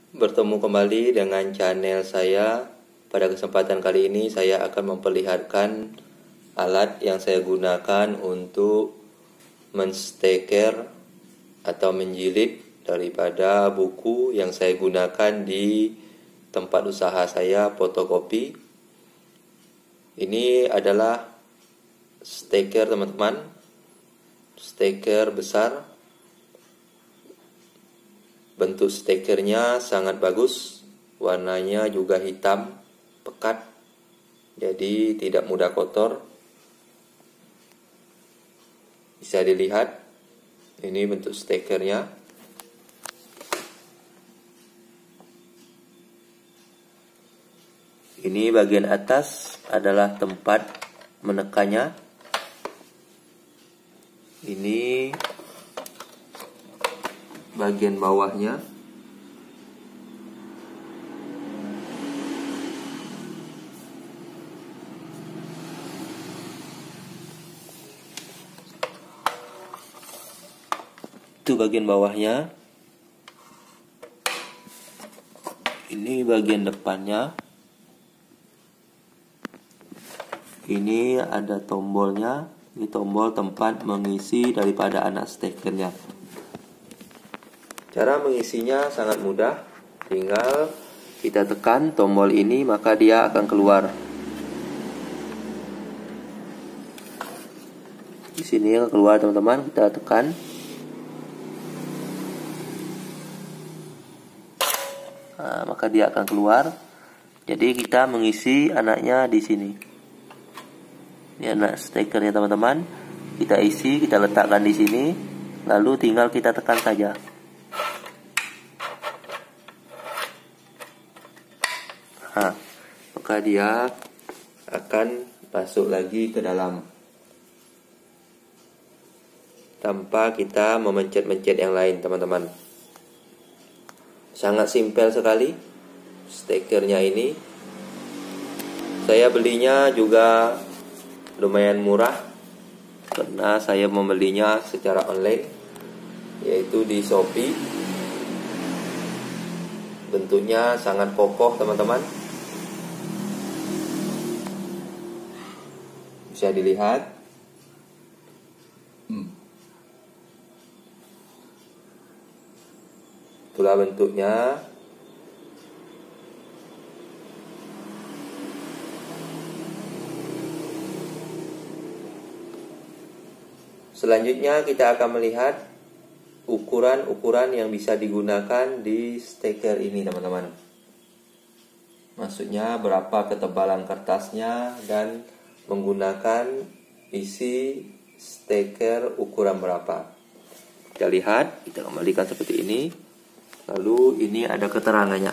Bertemu kembali dengan channel saya. Pada kesempatan kali ini saya akan memperlihatkan alat yang saya gunakan untuk mensteker atau menjilid daripada buku yang saya gunakan di tempat usaha saya fotokopi. Ini adalah steker teman-teman, steker besar. Bentuk stekernya sangat bagus, warnanya juga hitam pekat, jadi tidak mudah kotor. Bisa dilihat, ini bentuk stekernya. Ini bagian atas adalah tempat menekannya. Ini bagian bawahnya. Itu bagian bawahnya. Ini bagian depannya. Ini ada tombolnya. Ini tombol tempat mengisi daripada anak stekernya. Cara mengisinya sangat mudah, tinggal kita tekan tombol ini maka dia akan keluar. Di sini akan keluar teman-teman, kita tekan. Nah, maka dia akan keluar. Jadi kita mengisi anaknya di sini. Ini anak stekernya teman-teman. Kita isi, kita letakkan di sini, lalu tinggal kita tekan saja. Nah, maka dia akan masuk lagi ke dalam tanpa kita memencet-mencet yang lain teman-teman. Sangat simpel sekali stekernya ini. Saya belinya juga lumayan murah karena saya membelinya secara online, yaitu di Shopee. Bentuknya sangat kokoh teman-teman. Bisa dilihat. Itulah bentuknya. Selanjutnya kita akan melihat ukuran-ukuran yang bisa digunakan di steker ini teman-teman. Maksudnya berapa ketebalan kertasnya dan menggunakan isi steker ukuran berapa. Kita lihat, kita kembalikan seperti ini. Lalu ini ada keterangannya.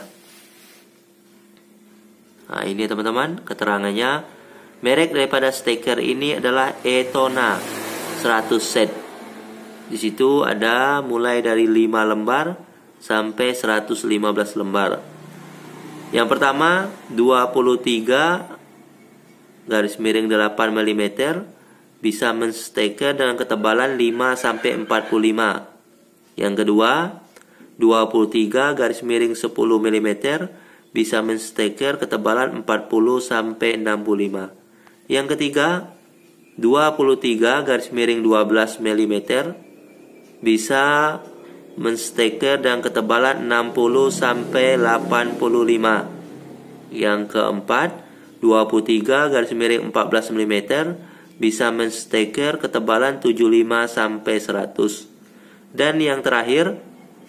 Nah, ini teman-teman keterangannya. Merek daripada steker ini adalah Etona 100 set. Di situ ada mulai dari 5 lembar sampai 115 lembar. Yang pertama 23 garis miring 8 mm bisa mensteker dengan ketebalan 5 sampai 45. Yang kedua 23 garis miring 10 mm bisa mensteker ketebalan 40 sampai 65. Yang ketiga 23 garis miring 12 mm bisa mensteker dengan ketebalan 60 sampai 85. Yang keempat 23 garis miring 14 mm bisa mensteker ketebalan 75 sampai 100. Dan yang terakhir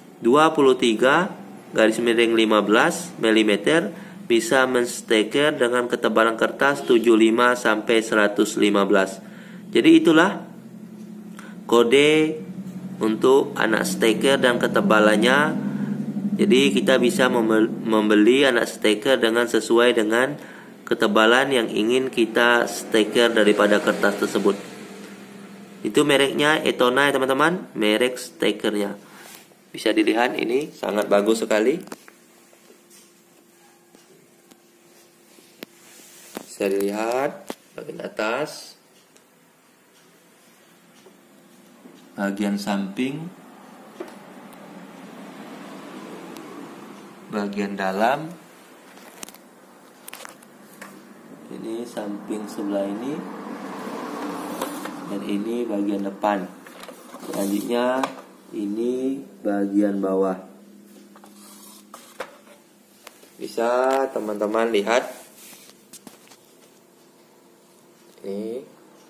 23 garis miring 15 mm bisa mensteker dengan ketebalan kertas 75 sampai 115. Jadi itulah kode untuk anak steker dan ketebalannya. Jadi kita bisa membeli anak steker dengan sesuai dengan ketebalan yang ingin kita steker daripada kertas tersebut. Itu mereknya Etona ya teman-teman, merek stekernya. Bisa dilihat ini sangat bagus sekali. Bisa dilihat bagian atas, bagian samping, bagian dalam. Ini samping sebelah ini, dan ini bagian depan. Selanjutnya ini bagian bawah. Bisa teman-teman lihat ini.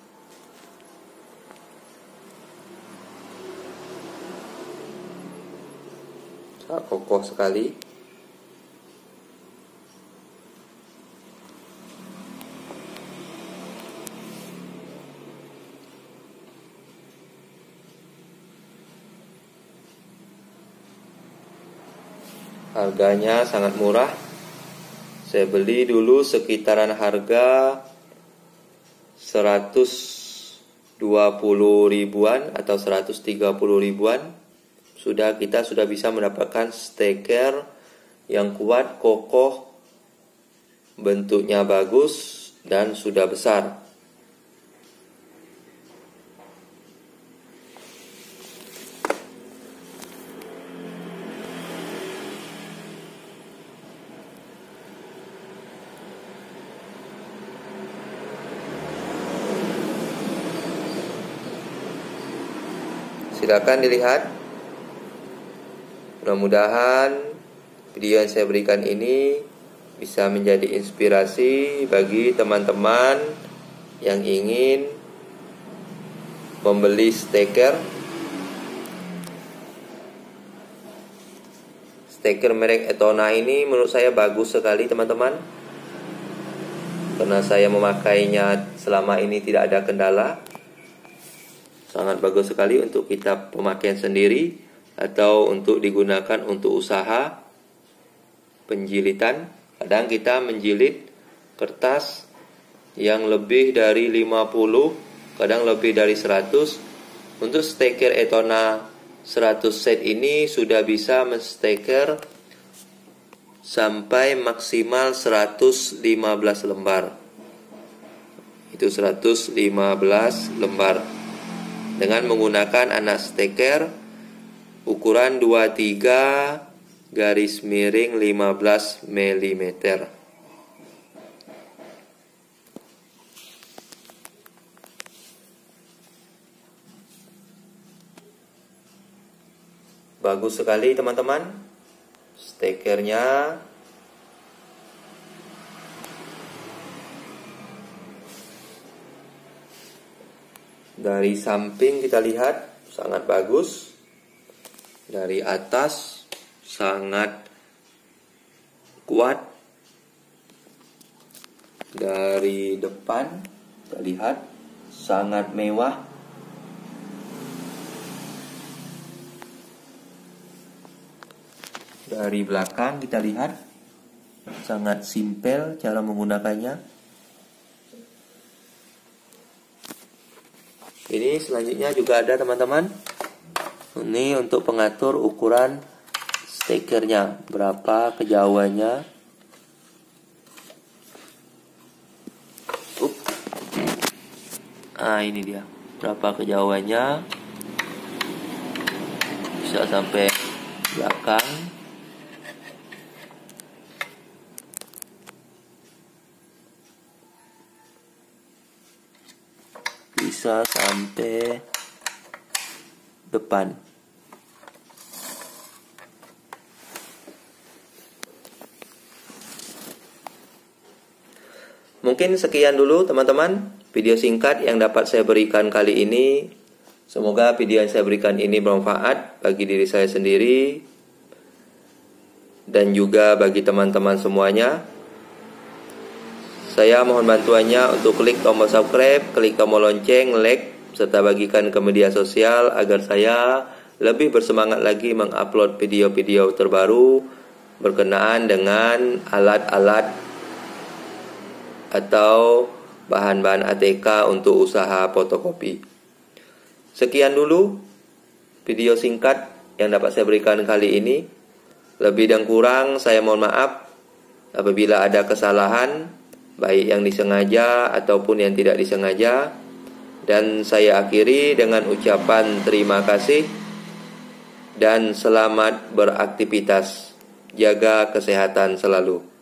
Sangat kokoh sekali. Harganya sangat murah. Saya beli dulu sekitaran harga 120 ribuan atau 130 ribuan. Kita sudah bisa mendapatkan steker yang kuat, kokoh, bentuknya bagus, dan sudah besar. Silakan dilihat. Mudah-mudahan video yang saya berikan ini bisa menjadi inspirasi bagi teman-teman yang ingin membeli steker. Steker merek Etona ini menurut saya bagus sekali teman-teman, karena saya memakainya selama ini tidak ada kendala. Sangat bagus sekali untuk kita pemakaian sendiri atau untuk digunakan untuk usaha penjilitan. Kadang kita menjilid kertas yang lebih dari 50, kadang lebih dari 100. Untuk steker Etona 100 set ini sudah bisa mensteker sampai maksimal 115 lembar. Itu 115 lembar dengan menggunakan anak steker ukuran 23 garis miring 15 mm. Bagus sekali teman-teman stekernya. Dari samping kita lihat sangat bagus. Dari atas sangat kuat. Dari depan kita lihat sangat mewah. Dari belakang kita lihat sangat simpel cara menggunakannya. Ini selanjutnya juga ada teman-teman. Ini untuk pengatur ukuran stekernya, berapa kejauhannya. Ini dia, berapa kejauhannya. Bisa sampai belakang. Bisa sampai depan. Mungkin sekian dulu teman-teman video singkat yang dapat saya berikan kali ini. Semoga video yang saya berikan ini bermanfaat bagi diri saya sendiri dan juga bagi teman-teman semuanya. Saya mohon bantuannya untuk klik tombol subscribe, klik tombol lonceng, like, serta bagikan ke media sosial agar saya lebih bersemangat lagi mengupload video-video terbaru berkenaan dengan alat-alat atau bahan-bahan ATK untuk usaha fotokopi. Sekian dulu video singkat yang dapat saya berikan kali ini. Lebih dan kurang saya mohon maaf apabila ada kesalahan, baik yang disengaja ataupun yang tidak disengaja. Dan saya akhiri dengan ucapan terima kasih dan selamat beraktivitas. jaga kesehatan selalu.